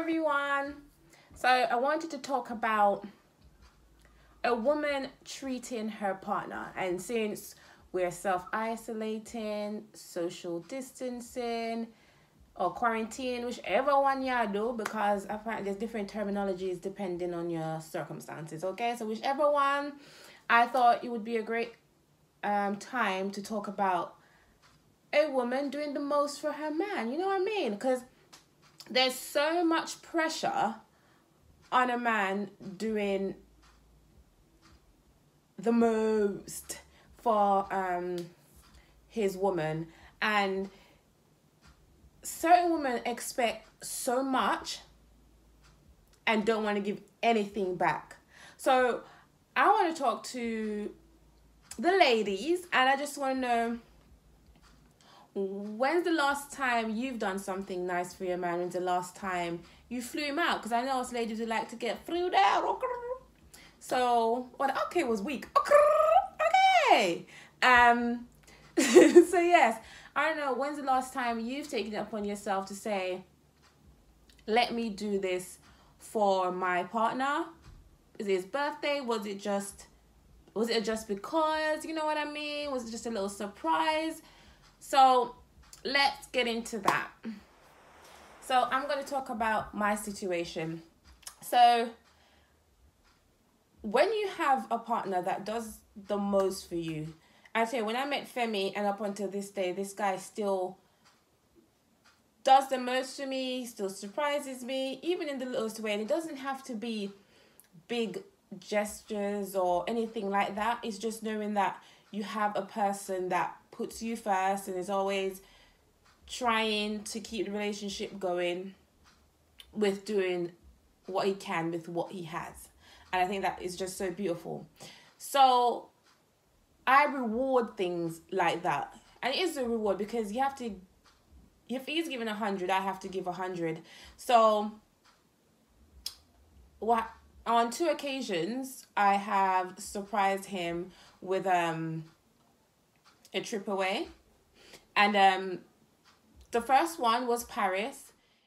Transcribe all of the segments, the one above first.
everyone. So I wanted to talk about a woman treating her partner, and since we're self-isolating, social distancing, or quarantine, whichever one you do, because I find there's different terminologies depending on your circumstances. Okay, so whichever one, I thought it would be a great time to talk about a woman doing the most for her man. You know what I mean? Because there's so much pressure on a man doing the most for his woman, and certain women expect so much and don't want to give anything back. So I want to talk to the ladies, and I just want to know, when's the last time you've done something nice for your man? When's the last time you flew him out? Because I know us ladies would like to get flew out. So, okay was weak. Okay. So yes, I don't know, when's the last time you've taken it upon yourself to say, let me do this for my partner? Is it his birthday? Was it just because, you know what I mean? Was it just a little surprise? So let's get into that. So I'm going to talk about my situation. So when you have a partner that does the most for you, I tell you, when I met Femi and up until this day, this guy still does the most for me, still surprises me, even in the littlest way. And it doesn't have to be big gestures or anything like that. It's just knowing that you have a person that puts you first and is always trying to keep the relationship going with doing what he can with what he has. And I think that is just so beautiful. So I reward things like that. And it is a reward because you have to, if he's giving 100, I have to give 100. So on 2 occasions, I have surprised him with a trip away. And the first one was Paris.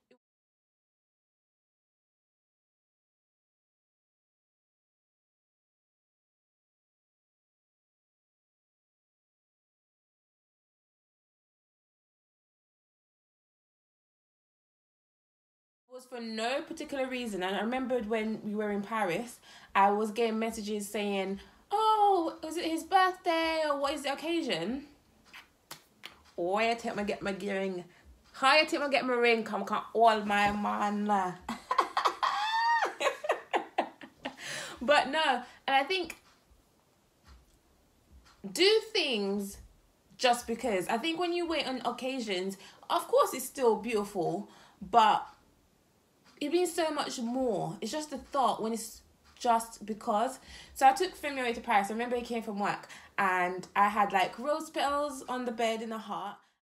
Was for no particular reason. And I remembered when we were in Paris, I was getting messages saying, oh, is it his birthday or what is the occasion? Why I take my get my ring? How I take my get my ring? Come all my man. But no, and I think do things just because. I think when you wait on occasions, of course it's still beautiful, but it means so much more. It's just a thought when it's just because. So I took Femi away to Paris. I remember he came from work and I had like rose petals on the bed in a heart.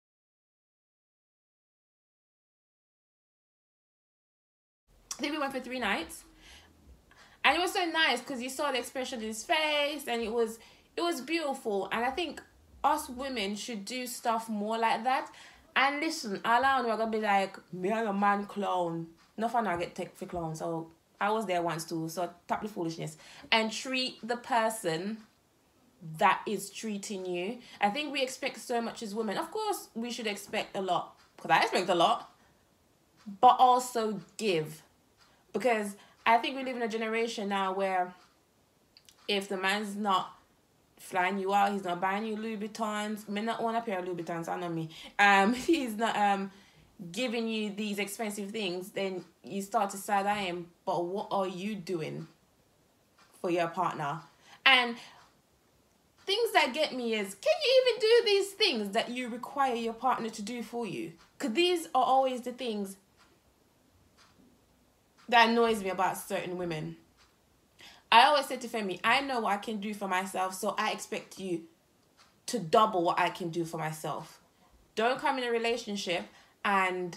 I think we went for 3 nights. And it was so nice because you saw the expression in his face, and it was beautiful. And I think us women should do stuff more like that. And listen, all I know, we're gonna be like, me and a man clown. No fun I get take for clown. So I was there once too. So tap the foolishness. And treat the person that is treating you. I think we expect so much as women. Of course, we should expect a lot. Because I expect a lot. But also give. Because I think we live in a generation now where if the man's not flying you out, he's not buying you Louis Vuittons. Me not own a pair of Louis Vuittons, I know me. He's not giving you these expensive things, then you start to side-eye him. But what are you doing for your partner? And things that get me is, can you even do these things that you require your partner to do for you? Because these are always the things that annoys me about certain women. I always say to Femi, I know what I can do for myself, so I expect you to double what I can do for myself. Don't come in a relationship and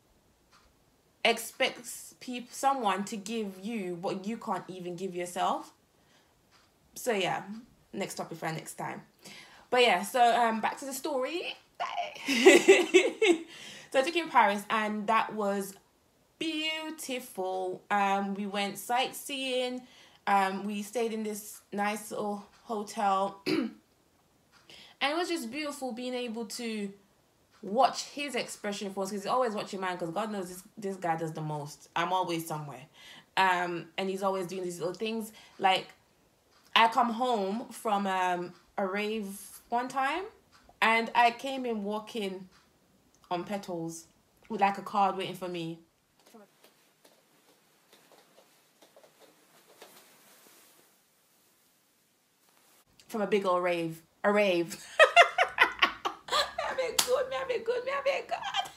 expect someone to give you what you can't even give yourself. So yeah, next topic for next time. But yeah, so back to the story. So I took him in Paris, and that was beautiful. beautiful. We went sightseeing. We stayed in this nice little hotel. And it was just beautiful being able to watch his expression for us, because he's always watching mine, because God knows this guy does the most. I'm always somewhere. And he's always doing these little things. Like, I come home from a rave one time, and I came in walking on petals with like a card waiting for me. From a big old rave. A rave. I been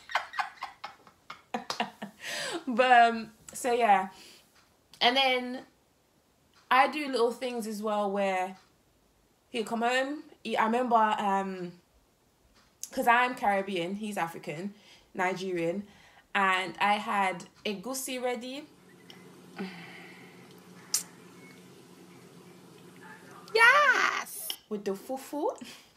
good. But so yeah. And then I do little things as well where he'll come home. I remember because I'm Caribbean, he's African, Nigerian, and I had egusi ready. Yes! With the fufu.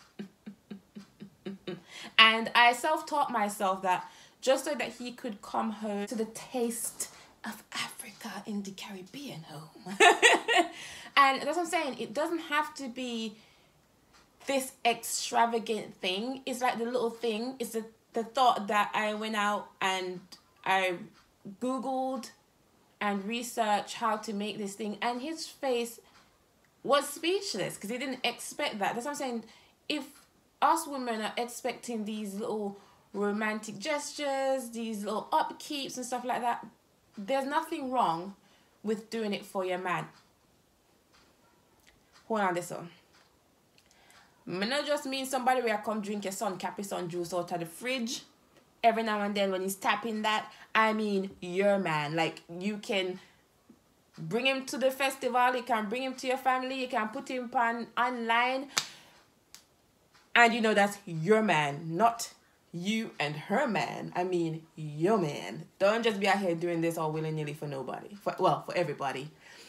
And I self-taught myself that just so that he could come home to the taste of Africa in the Caribbean home. And that's what I'm saying. It doesn't have to be this extravagant thing. It's like the little thing. It's the thought that I went out and I Googled and researched how to make this thing. And his face was speechless because he didn't expect that. That's what I'm saying. If us women are expecting these little romantic gestures, these little upkeeps and stuff like that, there's nothing wrong with doing it for your man. Hold on this one. I not just mean somebody where I come drink your son Capri Sun juice out of the fridge every now and then when he's tapping that. I mean your man. Like, you can bring him to the festival, you can bring him to your family, you can put him online, and you know that's your man, not you and her man. I mean your man. Don't just be out here doing this all willy-nilly for nobody. For everybody.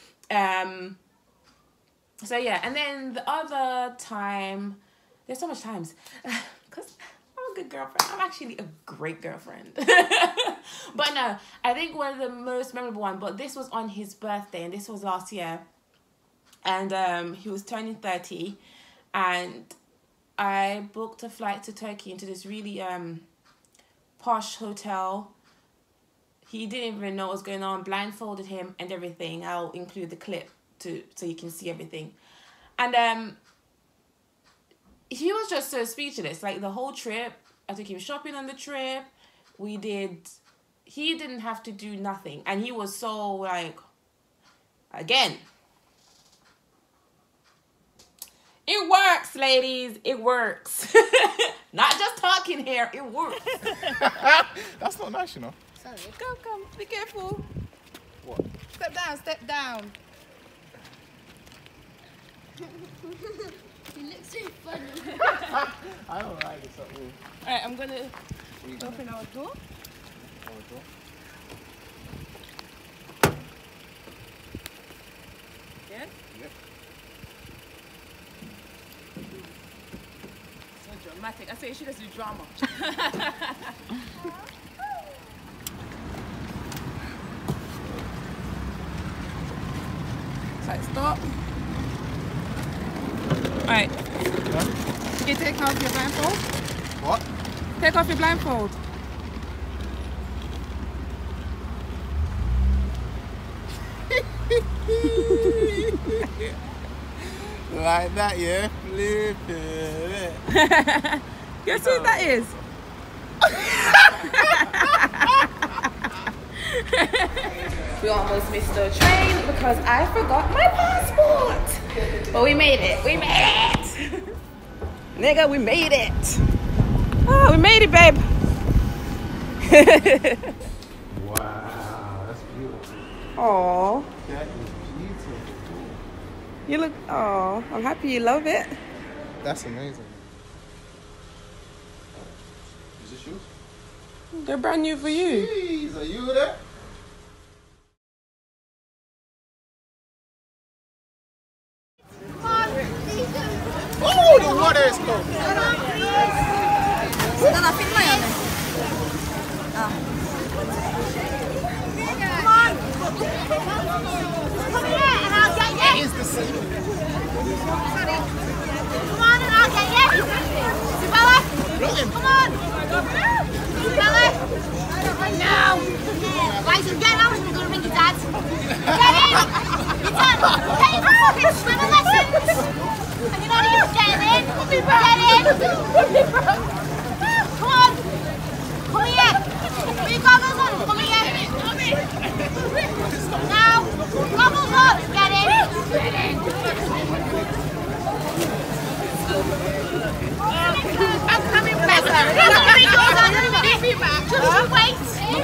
So yeah, and then the other time, there's so much times, because I'm a good girlfriend. I'm actually a great girlfriend. But no, I think one of the most memorable one, but this was on his birthday, and this was last year, and he was turning 30, and I booked a flight to Turkey into this really posh hotel. He didn't even know what was going on, blindfolded him and everything. I'll include the clip so you can see everything. And he was just so speechless. Like, the whole trip, I took him shopping on the trip. He didn't have to do nothing. And he was so, like, again, it works, ladies. It works. Not just talking here. It works. That's not nice, you know. Sorry. Come. Be careful. What? Step down. You look so funny. I don't like this at all. Alright, I'm gonna open our door. Yes? Yep. So dramatic. I say you should just do drama. So stop. Alright. Yeah? Can you take off your blindfold? What? Take off your blindfold. Like that, yeah? Flip it. You see what that is? We almost missed the train because I forgot my passport. But we made it. We made it. Nigga, we made it. Oh, we made it, babe. Wow, that's beautiful. Oh, That is beautiful. you look. Oh, I'm happy you love it. That's amazing. Is this yours? They're brand new for you. Jeez, are you there? Oh, the water is cold. Ito na, film mo yun. Ah. Come on, and I'll get you. Isabella, come on. Isabella. No. Right, so get out. We're going to ring your dad. Get in. You're done. Pay for fucking swimming lessons. And you're not even getting in. Get in. Come on. Come here. Put your goggles on. Come here. Now. Goggles on. Get in. Get in. I'm coming back. Just wait.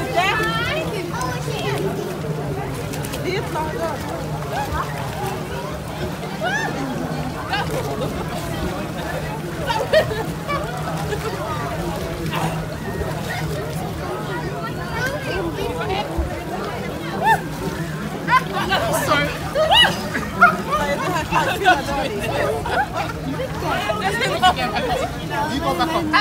You go back up.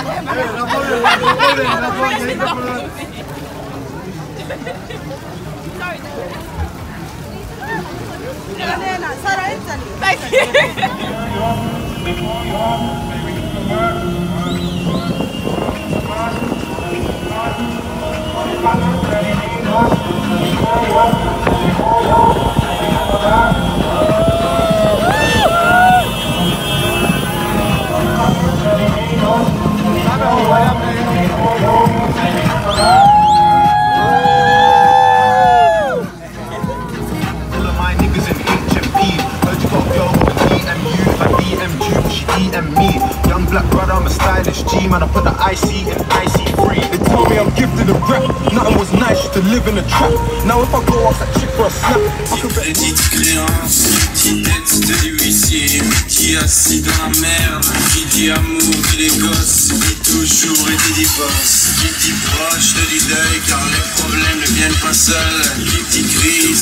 Man, I put the IC in IC3. They told me I'm gifted of rap. Nothing was nice, just to live in a trap. Now if I go off that chick for a snap, I could bet. Petite créance, petite dette de l'huissier, qui assis dans la merde, qui dit amour, qui les gosses, qui toujours été divorce, qui dit proche, te dit deuil, car les problèmes ne viennent pas seuls, qui dit crise.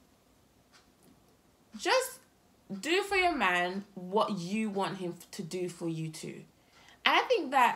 Just do for your man what you want him to do for you too. And I think that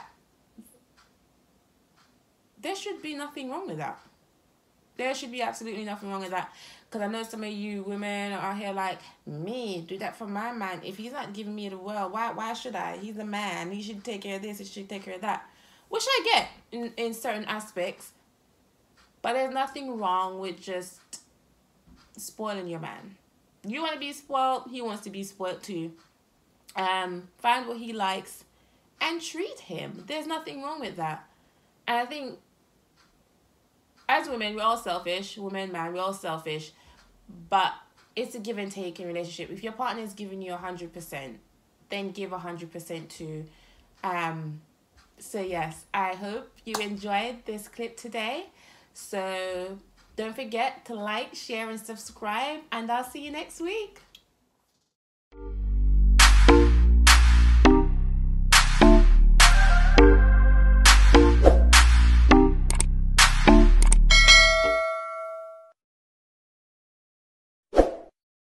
there should be nothing wrong with that. There should be absolutely nothing wrong with that. Because I know some of you women are out here like, me, do that for my man. If he's not giving me the world, why should I? He's a man. He should take care of this. He should take care of that. Which I get in certain aspects. But there's nothing wrong with just spoiling your man. You want to be spoiled. He wants to be spoiled too. Find what he likes. And treat him. There's nothing wrong with that. And I think as women, we're all selfish. Women, man, we're all selfish. But it's a give and take in relationship. If your partner is giving you 100%, then give 100% too. So yes, I hope you enjoyed this clip today. So don't forget to like, share, and subscribe. And I'll see you next week.